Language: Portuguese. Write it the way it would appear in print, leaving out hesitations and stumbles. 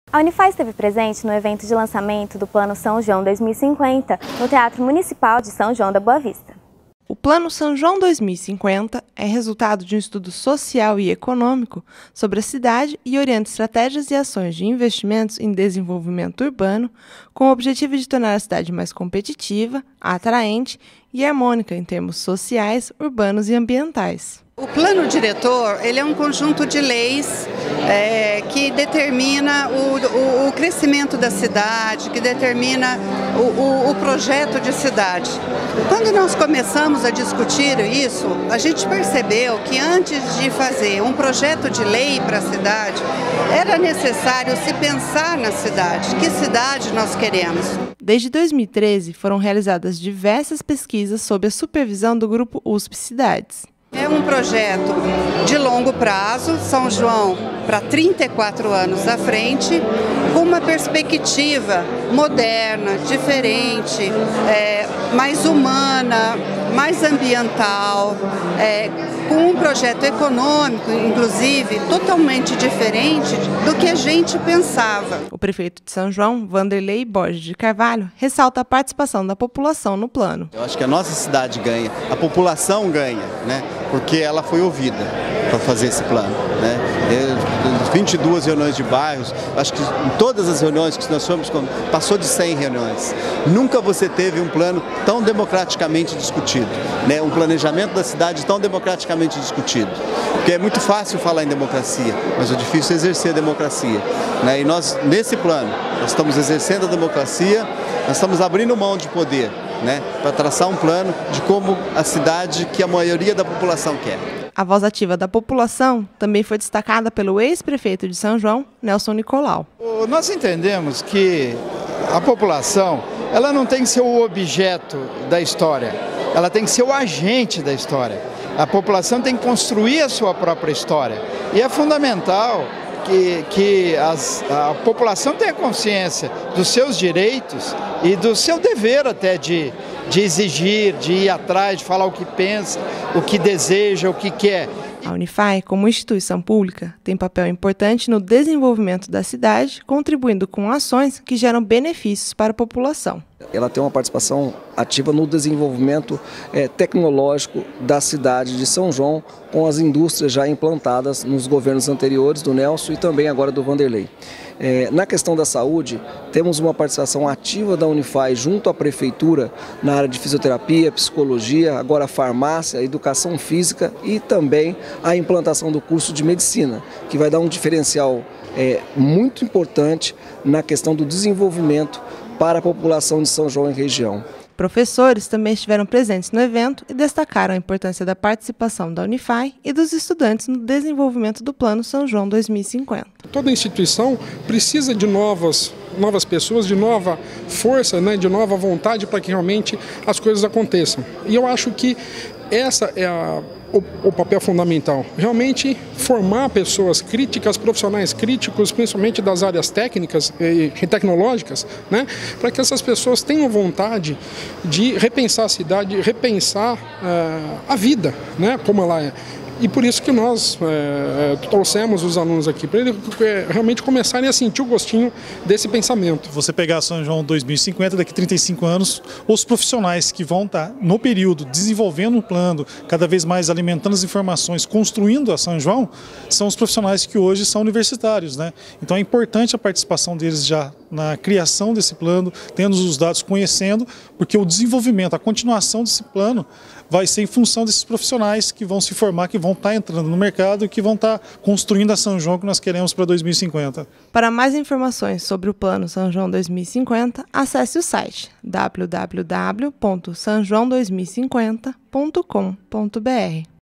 A Unify esteve presente no evento de lançamento do Plano São João 2050 no Teatro Municipal de São João da Boa Vista. O Plano São João 2050 é resultado de um estudo social e econômico sobre a cidade e orienta estratégias e ações de investimentos em desenvolvimento urbano com o objetivo de tornar a cidade mais competitiva, atraente e harmônica em termos sociais, urbanos e ambientais. O plano diretor ele é um conjunto de leis que determina o crescimento da cidade, que determina o projeto de cidade. Quando nós começamos a discutir isso, a gente percebeu que antes de fazer um projeto de lei para a cidade, era necessário se pensar na cidade. Que cidade nós queremos? Desde 2013, foram realizadas diversas pesquisas sob a supervisão do Grupo USP Cidades. É um projeto de longo prazo, São João para 34 anos à frente, com uma perspectiva moderna, diferente, mais humana, mais ambiental, com um projeto econômico, inclusive, totalmente diferente do que a gente pensava. O prefeito de São João, Vanderlei Borges de Carvalho, ressalta a participação da população no plano. Eu acho que a nossa cidade ganha, a população ganha, né? Porque ela foi ouvida para fazer esse plano, né? 22 reuniões de bairros, acho que em todas as reuniões que nós fomos, passou de 100 reuniões. Nunca você teve um plano tão democraticamente discutido, né? Um planejamento da cidade tão democraticamente discutido. Porque é muito fácil falar em democracia, mas o difícil é exercer a democracia, né? E nós, nesse plano, nós estamos exercendo a democracia, nós estamos abrindo mão de poder, né? Para traçar um plano de como a cidade que a maioria da população quer. A voz ativa da população também foi destacada pelo ex-prefeito de São João, Nelson Nicolau. Nós entendemos que a população ela não tem que ser o objeto da história, ela tem que ser o agente da história. A população tem que construir a sua própria história. E é fundamental que a população tenha consciência dos seus direitos e do seu dever até de exigir, de ir atrás, de falar o que pensa, o que deseja, o que quer. A Unify, como instituição pública, tem papel importante no desenvolvimento da cidade, contribuindo com ações que geram benefícios para a população. Ela tem uma participação ativa no desenvolvimento tecnológico da cidade de São João, com as indústrias já implantadas nos governos anteriores do Nelson e também agora do Vanderlei. Na questão da saúde, temos uma participação ativa da Unify junto à Prefeitura na área de fisioterapia, psicologia, agora farmácia, educação física e também a implantação do curso de medicina, que vai dar um diferencial muito importante na questão do desenvolvimento para a população de São João e região. Professores também estiveram presentes no evento e destacaram a importância da participação da Unify e dos estudantes no desenvolvimento do Plano São João 2050. Toda instituição precisa de novas pessoas, de nova força, né, de nova vontade para que realmente as coisas aconteçam. E eu acho que essa é o papel fundamental, realmente formar pessoas críticas, profissionais críticos, principalmente das áreas técnicas e tecnológicas, né, para que essas pessoas tenham vontade de repensar a cidade, repensar a vida, né, como ela é. E por isso que nós trouxemos os alunos aqui, para eles realmente começarem a sentir o gostinho desse pensamento. Você pegar São João 2050, daqui a 35 anos, os profissionais que vão estar no período desenvolvendo um plano, cada vez mais alimentando as informações, construindo a São João, são os profissionais que hoje são universitários, né? Então é importante a participação deles já na criação desse plano, tendo os dados, conhecendo, porque o desenvolvimento, a continuação desse plano vai ser em função desses profissionais que vão se formar, que vão estar entrando no mercado e que vão estar construindo a São João que nós queremos para 2050. Para mais informações sobre o Plano São João 2050, acesse o site www.sanjoão2050.com.br.